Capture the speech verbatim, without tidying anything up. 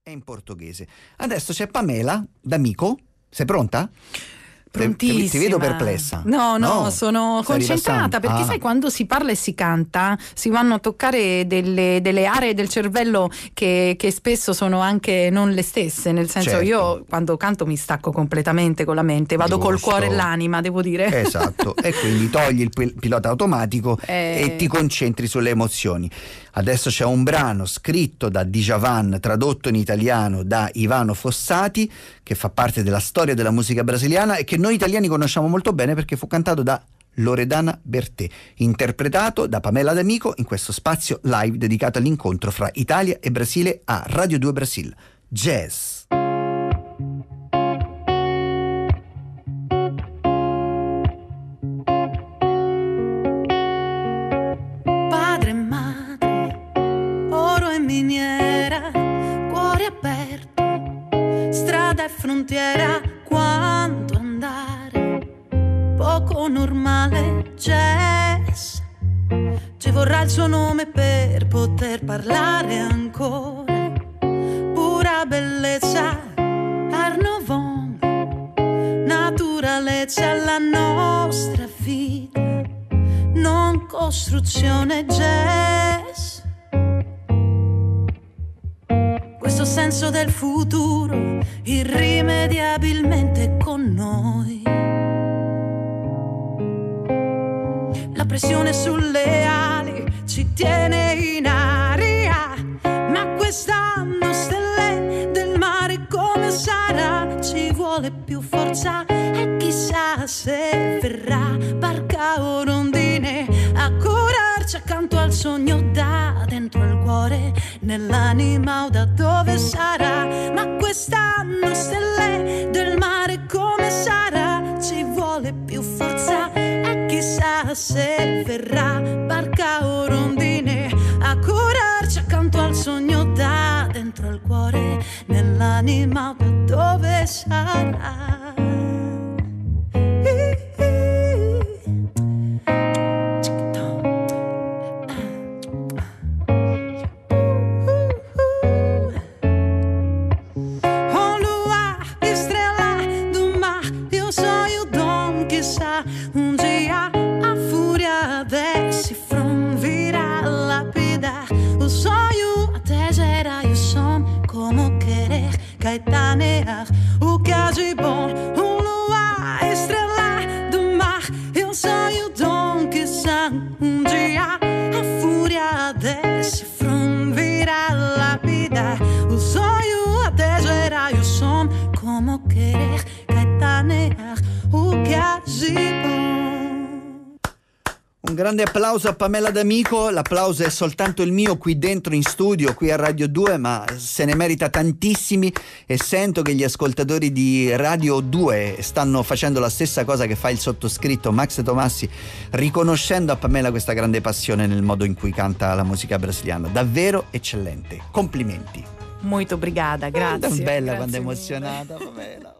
e in portoghese. Adesso c'è Pamela D'Amico. Sei pronta? Prontissima. Ti vedo perplessa. No, no, no sono concentrata perché ah. sai, quando si parla e si canta si vanno a toccare delle, delle aree del cervello che, che spesso sono anche non le stesse, nel senso, certo. Io quando canto mi stacco completamente con la mente, vado Giusto. Col cuore e l'anima, devo dire. Esatto, e quindi togli il pil- pilota automatico eh... e ti concentri sulle emozioni. Adesso c'è un brano scritto da Djavan, tradotto in italiano da Ivano Fossati, che fa parte della storia della musica brasiliana e che noi italiani conosciamo molto bene perché fu cantato da Loredana Bertè, interpretato da Pamela D'Amico in questo spazio live dedicato all'incontro fra Italia e Brasile a Radio due Brasil. Jazz. Padre e madre, oro e miniera, cuore aperto, strada e frontiera, quando andare, poco normale, jazz. Ci vorrà il suo nome per poter parlare ancora, pura bellezza, Art Nouveau, naturalezza, la nostra vita, non costruzione, jazz. Questo senso del futuro irrimediabilmente con noi. La pressione sulle ali ci tiene in aria, ma quest'anno stelle del mare come sarà? Ci vuole più forza e chissà se verrà barca o rondine a curarci accanto al sogno, da dentro al cuore, nell'anima o da dove sarà? Ma quest'anno stelle del mare come sarà? Ci vuole più forza e chissà se verrà barca o rondine a curarci accanto al sogno, da dentro al cuore, nell'anima o da dove sarà? Um dia a fúria desse front virá lapidar o sonho até gerar e o som, como querer caetanear o que há de bom. Um luar, estrela do mar, eu sonho dom que são. Um dia a fúria desse front virá lapidar o sonho até gerar e o som, como querer caetanear o que há de bom. Un grande applauso a Pamela D'Amico. L'applauso è soltanto il mio qui dentro in studio, qui a Radio due, ma se ne merita tantissimi e sento che gli ascoltatori di Radio due stanno facendo la stessa cosa che fa il sottoscritto Max Tomassi, riconoscendo a Pamela questa grande passione nel modo in cui canta la musica brasiliana. Davvero eccellente, complimenti. Molto obrigada, grazie. È bella grazie quando è mille. emozionata Pamela.